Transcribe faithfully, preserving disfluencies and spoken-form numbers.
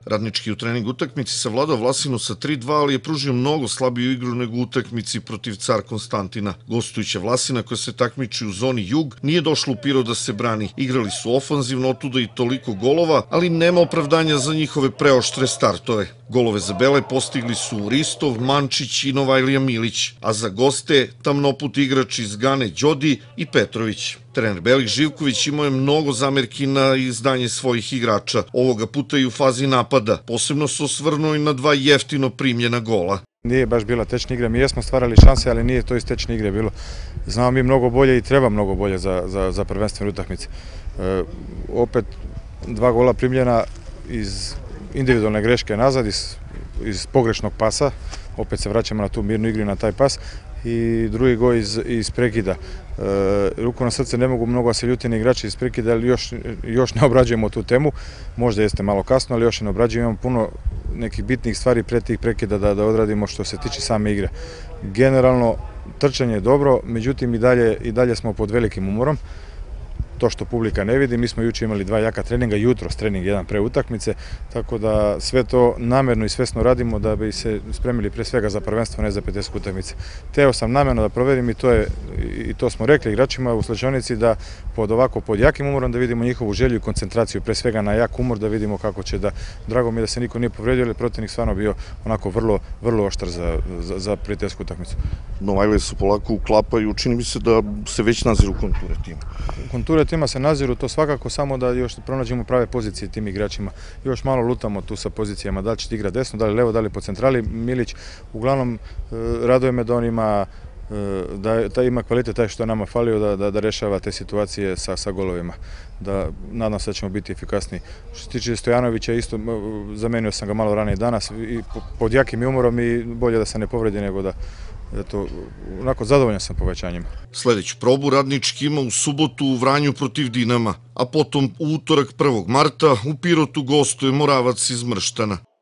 Radnički u trening utakmici savladao Vlasinu sa tri dva, ali je pružio mnogo slabiju igru nego u utakmici protiv Car Konstantina. Gostujuća Vlasina, koja se takmiči u zoni jug, nije došla u Pirot da se brani. Igrali su ofanzivno, otuda i toliko golova, ali nema opravdanja za njihove preoštre startove. Golove za Bele postigli su Ristov, Mančić i Novajlija Milić, a za goste tamnoput igrač iz Gane Đodi i Petrović. Trener Belih Živković imao je mnogo zamerki na izdanje svojih igrača, ovoga puta i u fazi napada. Posebno se osvrnuo i na dva jeftino primljena gola. Nije baš bila tečna igra, mi jesmo stvarali šanse, ali nije to iz tečne igre bilo. Znamo mi mnogo bolje i treba mnogo bolje za, za, za prvenstvene utakmice. E, opet dva gola primljena iz individualne greške nazad, iz, iz pogrešnog pasa. Opet se vraćamo na tu mirnu igru i na taj pas. I drugi gol iz, iz prekida. E, ruku na srce, ne mogu mnogo se ljuti ni igrači iz prekida, ali još, još ne obrađujemo tu temu. Možda jeste malo kasno, ali još ne obrađujemo. Imamo puno nekih bitnih stvari pre tih prekida da, da odradimo što se tiče same igre. Generalno, trčanje je dobro, međutim i dalje, i dalje smo pod velikim umorom. To što publika ne vidi, mi smo juče imali dva jaka treninga, jutros trening jedan pre utakmice, tako da sve to namerno i svesno radimo da bi se spremili pre svega za prvenstvo, ne za pedeset utakmice. Teo sam namerno da proverim i to, je, i to smo rekli igračima u slačionici, da pod ovako pod jakim umorom da vidimo njihovu želju i koncentraciju, pre svega na jak umor, da vidimo kako će da, drago mi je da se niko nije povredio, ali protivnik stvarno bio onako vrlo, vrlo oštar za, za, za prijateljsku utakmicu. Novajlije su polako uklapaju, čini mi se da se već naziru konture tima. Konture tima se naziru, to svakako, samo da još pronađemo prave pozicije tim igračima. Još malo lutamo tu sa pozicijama, da li će igra desno, da li levo, da li po centrali. Milić, uglavnom, raduje me da on ima, da, da ima kvalitet taj što je nama falio, da, da, da rešava te situacije sa, sa golovima. Da, nadam se da ćemo biti efikasniji. Što se tiče Stojanovića, isto zamenio sam ga malo ranije danas i pod jakim umorom i bolje da se ne povredi nego da Eto, onako zadovoljan sam povećanjima. Sledeću probu Radnički ima u subotu u Vranju protiv Dinama, a potom u utorak prvog marta u Pirotu gostuje Moravac iz Mrštana.